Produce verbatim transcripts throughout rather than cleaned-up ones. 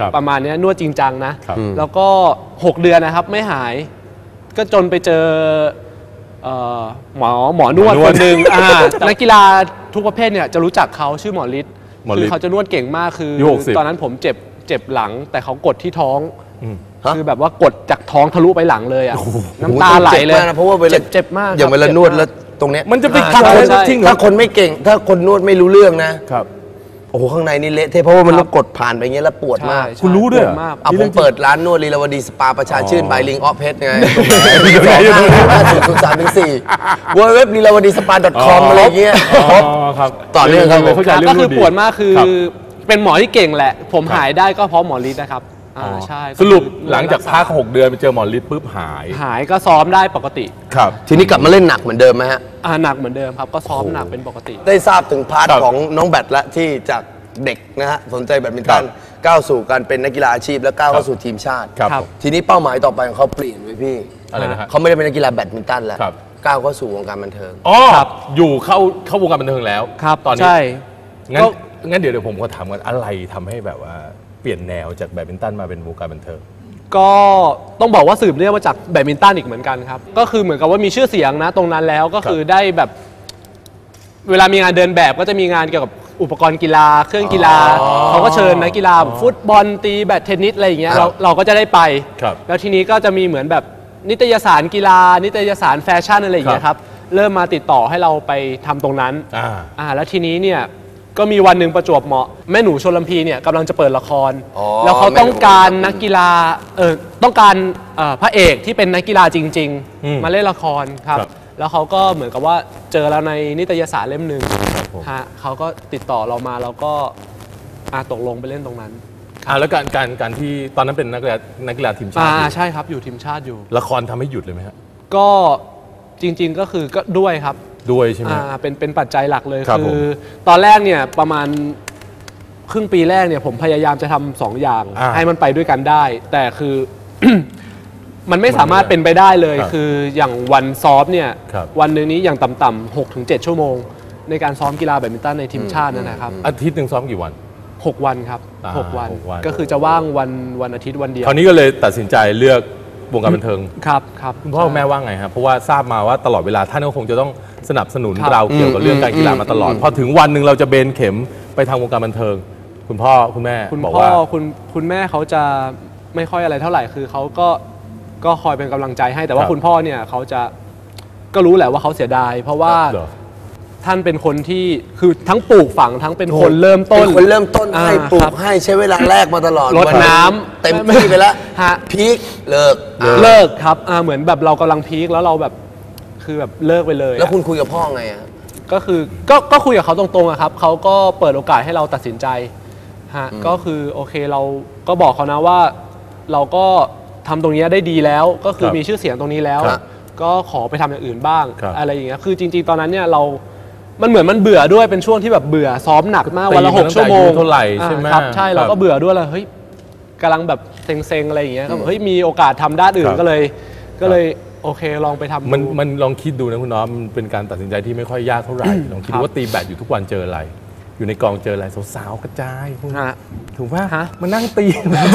ประมาณนี้นวดจริงจังนะแล้วก็หกเดือนนะครับไม่หายก็จนไปเจอหมอหมอนวดคนหนึ่งนักกีฬาทุกประเภทเนี่ยจะรู้จักเขาชื่อหมอฤทธิ์คือเขาจะนวดเก่งมากคือตอนนั้นผมเจ็บเจ็บหลังแต่เขากดที่ท้องคือแบบว่ากดจากท้องทะลุไปหลังเลยอ่ะน้ำตาไหลเลยเพราะว่าเจ็บเจ็บมากอย่างเวลานวดแล้วตรงเนี้ยมันจะไปขัดอะไรจริงถ้าคนไม่เก่งถ้าคนนวดไม่รู้เรื่องนะครับโอ้โหข้างในนี่เละเทะเพราะว่ามันต้องกดผ่านไปเงี้ยแล้วปวดมากคุณรู้ด้วยเอาผมเปิดร้านนวดลีลาวดีสปาประชาชื่นบายลิงออฟเพชรไงสองห้าศูนย์ศูนย์สามถึงสี่เว็บลีลาวดีสปา ดอท คอม อะไรเงี้ยครับต่อเนื่องครับก็คือปวดมากคือเป็นหมอที่เก่งแหละผมหายได้ก็เพราะหมอฤทธิ์นะครับอ่าใช่สรุปหลังจากพักหกเดือนไปเจอหมอฤทธิ์ปุ๊บหายหายก็ซ้อมได้ปกติครับทีนี้กลับมาเล่นหนักเหมือนเดิมไหมฮะอ่าหนักเหมือนเดิมครับก็ซ้อมหนักเป็นปกติได้ทราบถึงพาร์ทของน้องแบดและที่จากเด็กนะฮะสนใจแบดมินตันก้าวสู่การเป็นนักกีฬาอาชีพและก้าวเข้าสู่ทีมชาติทีนี้เป้าหมายต่อไปของเขาเปลี่ยนไปพี่อะไรนะฮะเขาไม่ได้เป็นนักกีฬาแบดมินตันแล้วก้าวเข้าสู่วงการบันเทิงอ๋ออยู่เข้าเข้าวงการบันเทิงแล้วครับตอนนี้ใช่งั้นงั้นเดี๋ยวเดี๋ยวผมก็ถามกันอะไรทำให้แบบว่าเปลี่ยนแนวจากแบดมินตันมาเป็นวงการบันเทิงก็ต้องบอกว่าสืบเนื่องมาจากแบดมินตันอีกเหมือนกันครับก็คือเหมือนกับว่ามีชื่อเสียงนะตรงนั้นแล้วก็คือได้แบบเวลามีงานเดินแบบก็จะมีงานเกี่ยวกับอุปกรณ์กีฬาเครื่องกีฬาเขาก็เชิญนักกีฬาฟุตบอลตีแบดเทนนิสอะไรอย่างเงี้ยเราเราก็จะได้ไปแล้วทีนี้ก็จะมีเหมือนแบบนิตยสารกีฬานิตยสารแฟชั่นอะไรอย่างเงี้ยครับเริ่มมาติดต่อให้เราไปทำตรงนั้นอ่าแล้วทีนี้เนี่ยก็มีวันหนึ่งประจวบเหมาะแม่หนูชลพีเนี่ยกำลังจะเปิดละครแล้วเขาต้องการนักกีฬาเออต้องการพระเอกที่เป็นนักกีฬาจริงๆมาเล่นละครครับแล้วเขาก็เหมือนกับว่าเจอแล้วในนิตยสารเล่มหนึ่งฮะเขาก็ติดต่อเรามาแล้วก็อาตกลงไปเล่นตรงนั้นอ่าแล้วการการการที่ตอนนั้นเป็นนักกีฬานักกีฬาทีมชาติอ่าใช่ครับอยู่ทีมชาติอยู่ละครทำให้หยุดเลยไหมฮะก็จริงๆก็คือก็ด้วยครับด้วยใช่ไหมอ่าเป็นเป็นปัจจัยหลักเลยคือตอนแรกเนี่ยประมาณครึ่งปีแรกเนี่ยผมพยายามจะทำสองอย่างให้มันไปด้วยกันได้แต่คือ มันไม่สามารถเป็นไปได้เลยคืออย่างวันซ้อมเนี่ยวันนึงนี้อย่างต่ำๆหกถึงเจ็ดชั่วโมงในการซ้อมกีฬาแบดมินตันในทีมชาตินั่นนะครับอาทิตย์หนึ่งซ้อมกี่วันหกวันครับหกวันก็คือจะว่างวันวันอาทิตย์วันเดียวคราวนี้ก็เลยตัดสินใจเลือกวงการบันเทิงครับครับคุณพ่อแม่ว่าไงครับเพราะว่าทราบมาว่าตลอดเวลาท่านก็คงจะต้องสนับสนุนเราเกี่ยวกับเรื่องการกีฬามาตลอดพอถึงวันหนึ่งเราจะเบนเข็มไปทางวงการบันเทิงคุณพ่อคุณแม่คุณบอกว่าคุณพ่อคุณคุณแม่เขาจะไม่ค่อยอะไรเท่าไหร่คือเขาก็ก็คอยเป็นกำลังใจให้แต่ว่าคุณพ่อเนี่ยเขาจะก็รู้แหละว่าเขาเสียดายเพราะว่าท่านเป็นคนที่คือทั้งปลูกฝังทั้งเป็นคนเริ่มต้นเป็นคนเริ่มต้นให้ปลูกให้ใช้เวลาแรกมาตลอดรดน้ำเต็มที่ไปแล้วพีคเลิกเลิกครับเหมือนแบบเรากำลังพีคแล้วเราแบบคือแบบเลิกไปเลยแล้วคุณคุยกับพ่อไงอ่ะก็คือก็ก็คุยกับเขาตรงๆอะครับเขาก็เปิดโอกาสให้เราตัดสินใจฮะก็คือโอเคเราก็บอกเขานะว่าเราก็ทำตรงนี้ได้ดีแล้วก็คือมีชื่อเสียงตรงนี้แล้วก็ขอไปทำอย่างอื่นบ้างอะไรอย่างเงี้ยคือจริงๆตอนนั้นเนี่ยเรามันเหมือนมันเบื่อด้วยเป็นช่วงที่แบบเบื่อซ้อมหนักมากวันละหกชั่วโมงเท่าไหร่ใช่ไหมครับใช่เราก็เบื่อด้วยเลยเฮ้ยกำลังแบบเซ็งๆอะไรอย่างเงี้ยเฮ้ยมีโอกาสทำด้านอื่นก็เลยก็เลยโอเคลองไปทำมันมันลองคิดดูนะคุณน้องมันเป็นการตัดสินใจที่ไม่ค่อยยากเท่าไหร่ลองคิดว่าตีแบดอยู่ทุกวันเจออะไรอยู่ในกองเจออะไรสาวๆกระจายถูกป่ะมานั่งตี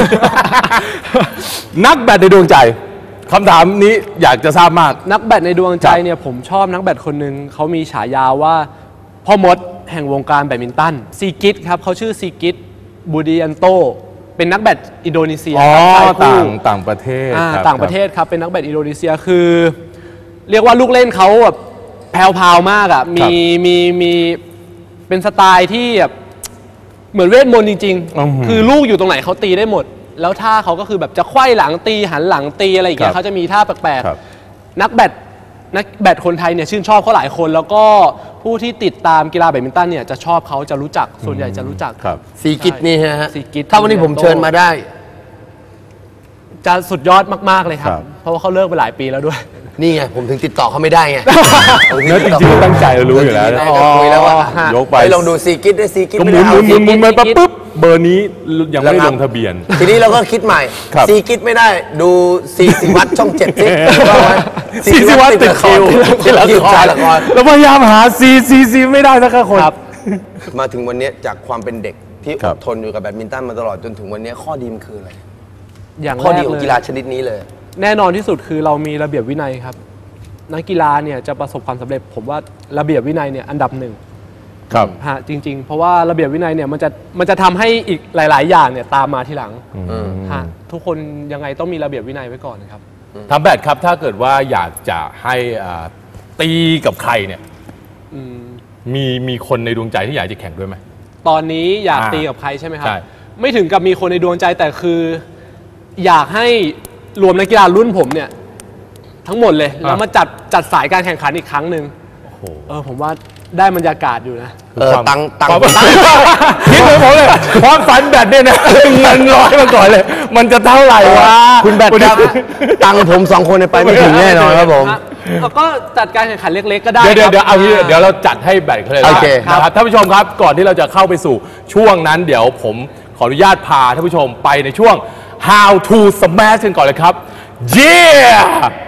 นักแบดในดวงใจคำถามนี้อยากจะทราบมากนักแบดในดวงใจเนี่ยผมชอบนักแบดคนหนึ่งเขามีฉายาว่าพ่อมดแห่งวงการแบดมินตันซีกิตครับเขาชื่อซีกิตบูดิยันโตเป็นนักแบดอินโดนีเซียต่างต่างประเทศต่างประเทศครับเป็นนักแบดอินโดนีเซียคือเรียกว่าลูกเล่นเขาแบบแผ่วๆมากอ่ะมีมีมีเป็นสไตล์ที่แบบเหมือนเวทมนต์จริงๆคือลูกอยู่ตรงไหนเขาตีได้หมดแล้วท่าเขาก็คือแบบจะไขว้หลังตีหันหลังตีอะไรอย่างเงี้ยเขาจะมีท่าแปลกๆนักแบดนักแบดคนไทยเนี่ยชื่นชอบเขาหลายคนแล้วก็ผู้ที่ติดตามกีฬาแบดมินตันเนี่ยจะชอบเขาจะรู้จักส่วนใหญ่จะรู้จักซีกิตนี่ฮะซีกิตถ้าวันนี้ผมเชิญมาได้จะสุดยอดมากๆเลยครับเพราะว่าเขาเลิกไปหลายปีแล้วด้วยนี่ไงผมถึงติดต่อเขาไม่ได้ไงเนื้อจริงๆตั้งใจเรารู้อยู่แล้วคุยแล้วว่ายกไปลองดูซีกิตด้วยซีกิตไม่ได้หมุนหมุนหมุนมาปุ๊บเบอร์นี้ยังไม่ลงทะเบียนทีนี้เราก็คิดใหม่ซีกิตไม่ได้ดูซีซีวัดช่องเจ็ดซีซีวัดติดคิวที่ละครเราพยายามหาซีซีซีไม่ได้สักคนมาถึงวันนี้จากความเป็นเด็กที่ครัอบ ดทนอยู่กับแบดมินตันมาตลอดจนถึงวันนี้ข้อดีมันคืออะไรอย่างข้อแรดีกของเลยกีฬาชนิดนี้เลยแน่นอนที่สุดคือเรามีระเบียบวินัยครับนักกีฬาเนี่ยจะประสบความสำเร็จผมว่าระเบียบวินัยเนี่ยอันดับหนึ่งครับฮะจริง ๆ เพราะว่าระเบียบวินัยเนี่ยมันจะมันจะทำให้อีกหลาย ๆ อย่างเนี่ยตามมาทีหลังฮะทุกคนยังไงต้องมีระเบียบวินัยไว้ก่อนครับทำแบดครับถ้าเกิดว่าอยากจะให้อ่าตีกับใครเนี่ยอืมมีมีคนในดวงใจที่อยากจะแข่งด้วยไหมตอนนี้อยากอ่าตีกับใครใช่ไหมครับใช่ไม่ถึงกับมีคนในดวงใจแต่คือ อยากให้รวมนักกีฬารุ่นผมเนี่ยทั้งหมดเลยแล้วมาจัดจัดสายการแข่งขันอีกครั้งหนึ่งโอ้โหเออผมว่าได้บรรยากาศอยู่นะเออความตังตังความคิดเหมือนผมเลยความฝันแบดเนี่ยนะเงินร้อยมาก่อนเลย มันจะเท่าไหร่วะคุณแบดครับตังผมสองคนเนี่ยไปไม่ถึงแน่นอนครับผมแล้วก็จัดการแข่งขันเล็กๆก็ได้เดี๋ยวเดี๋ยวเดี๋ยวเอาคงี้รับเดี๋ยวเราจัดให้แบดเขาเลยโอเคนะครับท่านผู้ชมครับก่อนที่เราจะเข้าไปสู่ช่วงนั้น เดี๋ยวผมขออนุญาตพาท่านผู้ชมไปในช่วง how to smash กันก่อนเลยครับ yeah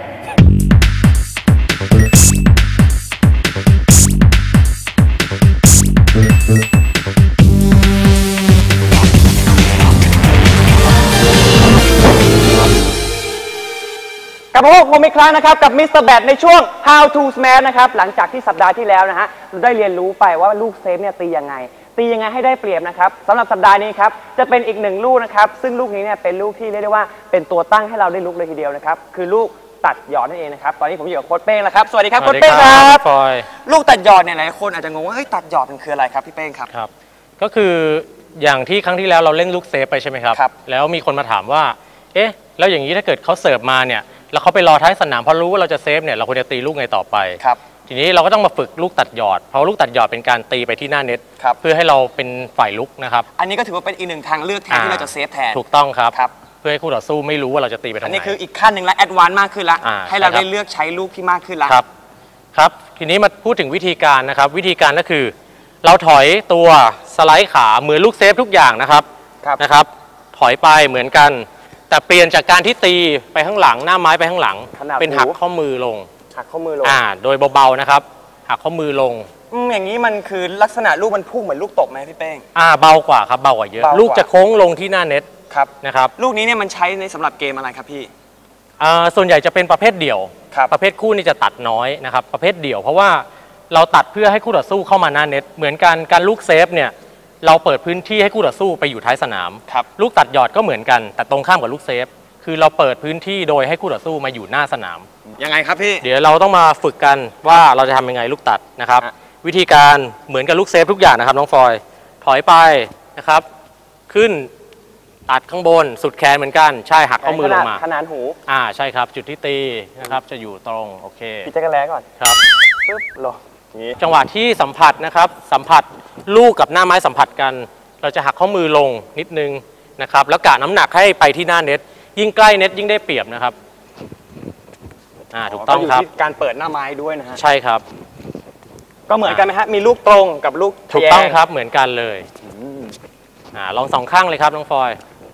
กลับมาพบกับผมอีกครั้งนะครับกับมิสเตอร์แบทในช่วง how to smash นะครับหลังจากที่สัปดาห์ที่แล้วนะฮะเราได้เรียนรู้ไปว่าลูกเซฟเนี่ยตียังไงตียังไงให้ได้เปรียบนะครับสำหรับสัปดาห์นี้ครับจะเป็นอีกหนึ่งลูกนะครับซึ่งลูกนี้เนี่ยเป็นลูกที่เรียกได้ว่าเป็นตัวตั้งให้เราได้ลุกเลยทีเดียวนะครับคือลูกตัดหยอดนั่นเองนะครับตอนนี้ผมอยู่กับโค้ชเป้งแล้วครับสวัสดีครับโค้ชเป้งครับฟอยลูกตัดหยอดเนี่ยหลายคนอาจจะงงว่าเฮ้ยตัดหยอดมันคืออะไรครับพี่เป้งครับครับ ก็คืออย่างที่ครั้งที่แล้วเราเล่นลูกเซฟไปใช่ไหมครับครับแล้วมีคนมาถามว่า เอ๊ะ แล้วอย่างนี้ถ้าเกิดเขาเสิร์ฟมาเนี่ย แล้วเขาไปรอท้ายสนามเพราะรู้ว่าเราจะเซฟเนี่ย เราควรจะตีลูกไงต่อไปครับทีนี้เราก็ต้องมาฝึกลูกตัดหยอด เพราะลูกตัดหยอดเป็นการตีไปที่หน้าเน็ตครับเพื่อให้เราเป็นฝ่ายลุกนะครับอันนี้ก็ถือว่าเป็นอีกหนึ่งทางเลือกแทนที่เราจะเซฟแทนถูกต้องครับครับเพื่อให้คู่ต่อสู้ไม่รู้ว่าเราจะตีไปทางอันไหนนี้คืออีกขั้นหนึ่งและแอดวานซ์มากขึ้นละอ่าให้เราใช่ครับได้เลือกใช้ลูกที่มากขึ้นละครับ ครับ ทีนี้มาพูดถึงวิธีการนะครับ วิธีการก็คือ เราถอยตัวสไลด์ขาเหมือนลูกเซฟทุกอย่างนะครับครับนะครับ ถอยไปเหมือนกัน แต่เปลี่ยนจากการที่ตีไปข้างหลังหน้าไม้ไปข้างหลังขนาดเป็นหักหูข้อมือลงหักข้อมือลงอ่า โดยเบาๆนะครับ หักข้อมือลงอืมอย่างนี้มันคือลักษณะลูกมันพุ่งเหมือนลูกตบไหมพี่เป้งอ่า เบากว่าครับ เบากว่าเยอะเบากว่าลูกจะโค้งลงที่หน้าเน็ตครับนะครับลูกนี้เนี่ยมันใช้ในสำหรับเกมอะไรครับพี่อ่า ส่วนใหญ่จะเป็นประเภทเดี่ยวครับประเภทคู่นี่จะตัดน้อยนะครับ ประเภทเดี่ยว เพราะว่าเราตัดเพื่อให้คู่ต่อสู้เข้ามาหน้าเน็ต เหมือนกันการลูกเซฟเนี่ย เราเปิดพื้นที่ให้คู่ต่อสู้ไปอยู่ท้ายสนามครับลูกตัดหยอดก็เหมือนกัน แต่ตรงข้ามกับลูกเซฟ คือเราเปิดพื้นที่โดยให้คู่ต่อสู้มาอยู่หน้าสนามยังไงครับพี่เดี๋ยวเราต้องมาฝึกกันว่าเราจะทำยังไงลูกตัดนะครับฮะวิธีการเหมือนกับลูกเซฟทุกอย่างนะครับน้องฟอย ถอยไปนะครับ ขึ้นตัดข้างบนสุดแขนเหมือนกัน ใช่หักข้อมือลงมาขนานหูอ่าใช่ครับ จุดที่ตีนะครับจะอยู่ตรงโอเคพี่แจ๊กกะแล้ก่อนครับปึ๊บลงอย่างนี้จังหวะที่สัมผัสนะครับ สัมผัสลูกกับหน้าไม้สัมผัสกัน เราจะหักข้อมือลงนิดนึงนะครับแล้วกะน้ำหนักให้ไปที่หน้าเน็ตยิ่งใกล้เน็ตยิ่งได้เปรียบนะครับอ่าถูกต้องยู่ครับที่การเปิดหน้าไม้ด้วยนะฮะใช่ครับก็เหมือนกันไหมฮะมีลูกตรงกับลูกถูกต้องทะแยครับเหมือนกันเลยอ่าลองสองข้างเลยครับน้องฟอย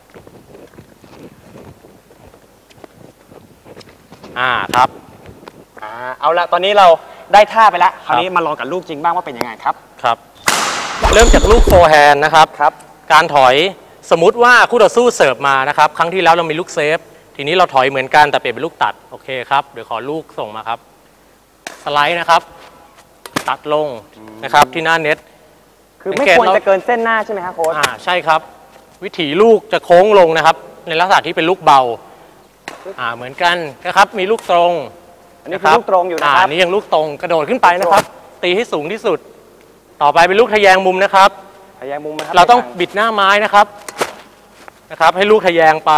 อ่าครับอ่าเอาละตอนนี้เราได้ท่าไปแล้วคราวนี้มาลองกับลูกจริงบ้างว่าเป็นยังไงครับครับ เริ่มจากลูกโฟร์แฮนด์นะครับครับการถอยสมมุติว่าคู่ต่อสู้เสิร์ฟมานะครับครั้งที่แล้วเรามีลูกเซฟทีนี้เราถอยเหมือนกันแต่เปลี่ยนเป็นลูกตัดโอเคครับเดี๋ยวขอลูกส่งมาครับสไลด์นะครับ ตัดลงนะครับที่หน้าเน็ตคือไม่ควรจะเกินเส้นหน้าใช่ไหมฮะโค้ชอ่าใช่ครับ วิถีลูกจะโค้งลงนะครับ ในลักษณะที่เป็นลูกเบาอ่าเหมือนกันนะครับมีลูกตรงอันนี้คือลูกตรงอยู่นะครับานี่ยังลูกตรงกระโดดขึ้นไปนะครับ ตีให้สูงที่สุด ต่อไปเป็นลูกทะแยงมุมนะครับทะแยงมุมนะครับเราต้องบิดหน้าไม้นะครับนะครับ ให้ลูกทะแยงไป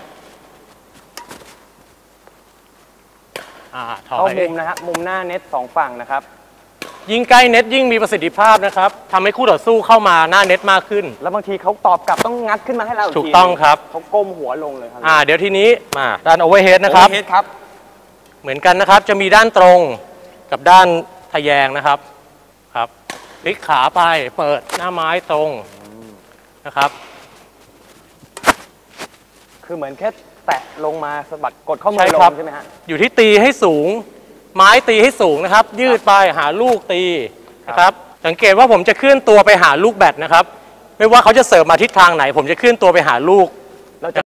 อ่าถอเข้าย มุมนะฮะมุมหน้าเน็ตสองฝั่งนะครับยิ่งใกล้เน็ตยิ่งมีประสิทธิภาพนะครับทำให้คู่ต่อสู้เข้ามาหน้าเน็ตมากขึ้นแล้วบางทีเขาตอบกลับต้องงัดขึ้นมาให้เราอีถูกทีต้องครับเขาก้มหัวลงเลยครับอ่าเดี๋ยวทีนี้มาด้านโอเวอร์เฮดนะครับโอเวอเฮดครับเหมือนกันนะครับจะมีด้านตรงกับด้านทะแยงนะครับครับพลิกขาไปเปิดหน้าไม้ตรงนะครับคือเหมือนแค่แตะลงมาสะบัดกดข้อมืใช่อลครับงใช่ไหมฮะอยู่ที่ตีให้สูง ไม้ตีให้สูงนะครับ ยืดไปหาลูกตีนะครับสังเกตว่าผมจะเคลื่อนตัวไปหาลูกแบตนะครับไม่ว่าเขาจะเสิร์ฟมาทิศทางไหน ผมจะเคลื่อนตัวไปหาลูก